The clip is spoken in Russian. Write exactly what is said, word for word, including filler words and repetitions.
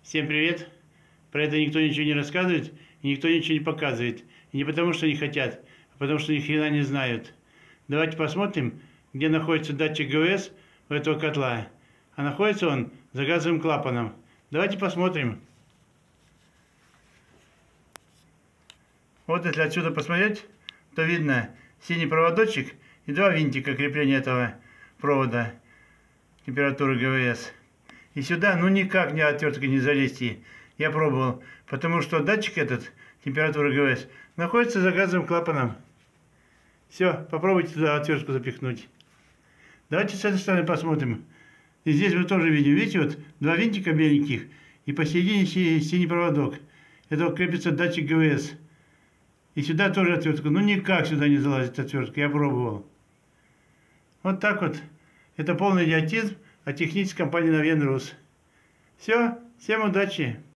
Всем привет! Про это никто ничего не рассказывает, и никто ничего не показывает. И не потому, что не хотят, а потому, что ни хрена не знают. Давайте посмотрим, где находится датчик ГВС у этого котла. А находится он за газовым клапаном. Давайте посмотрим. Вот если отсюда посмотреть, то видно синий проводочек и два винтика крепления этого провода температуры ГВС. И сюда ну никак не отверткой не залезть. Я пробовал, потому что датчик этот, температуры ГВС, находится за газовым клапаном. Все, попробуйте туда отвертку запихнуть. Давайте с этой стороны посмотрим. И здесь мы тоже видим, видите, вот два винтика беленьких и посередине синий проводок. Это крепится датчик ГВС. И сюда тоже отвертка. Ну никак сюда не залазит отвертка, я пробовал. Вот так вот. Это полный идиотизм от технической компании Novien Rus. Все, всем удачи!